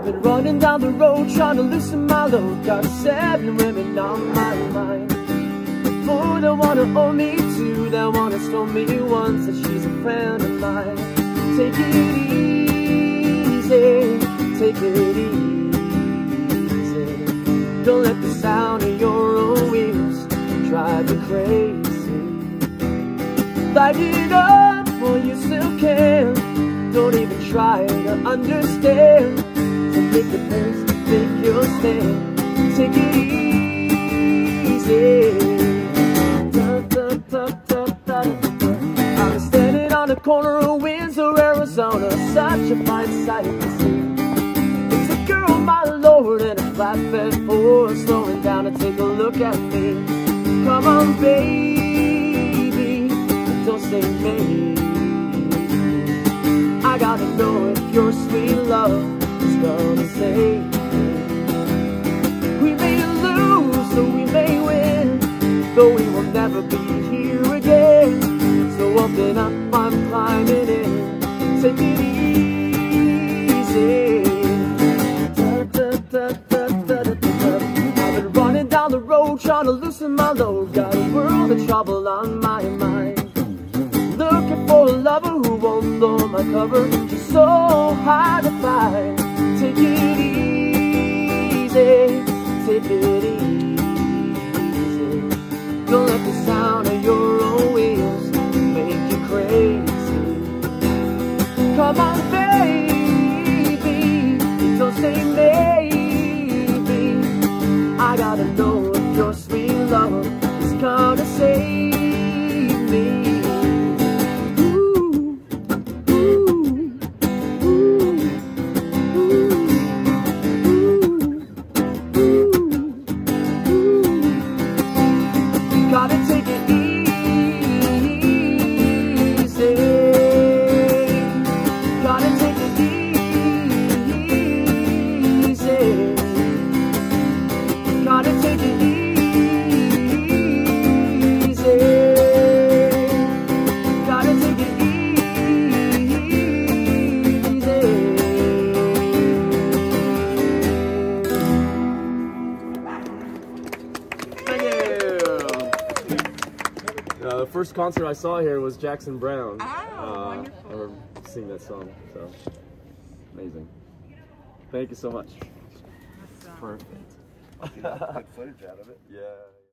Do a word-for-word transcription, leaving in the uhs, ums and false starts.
been running down the road trying to loosen my load. Got seven women on my mind. Four that wanna own me, two that wanna stone me, one said she's a friend of mine. Take it easy, take it easy. Don't let the sound of your own wheels drive you crazy. Light it up while you still can. Don't even try to understand. So pick the pace, take your stand. Take it easy. Da, da, da, da, da, da. I'm standing on the corner of Windsor, Arizona. Such a fine sight to see. It's a girl, my lord, and a flatbed Ford slowing down to take a look at me. Come on, baby, don't say maybe. I gotta know if your sweet love is gonna save me. We may lose, so we may win, though we will never be here again. So open up, I'm climbing in. Take it easy. Da, da, da, da, da, da, da. I've been running down the road trying to loosen my load. Got a world of trouble on my mind. Looking for a lover who won't blow my cover. She's so hard to find. Take it easy, take it easy. Don't let the sound of your own wheels make you crazy. Come on, baby, don't say maybe. I gotta know if your sweet love is gonna save me. Gotta take it easy. Gotta take it easy. Gotta take it easy. Gotta take it Uh, the first concert I saw here was Jackson Browne. Oh, uh, wonderful. Or sing that song, so amazing. Thank you so much. Awesome. Perfect. Good footage out of it. Yeah.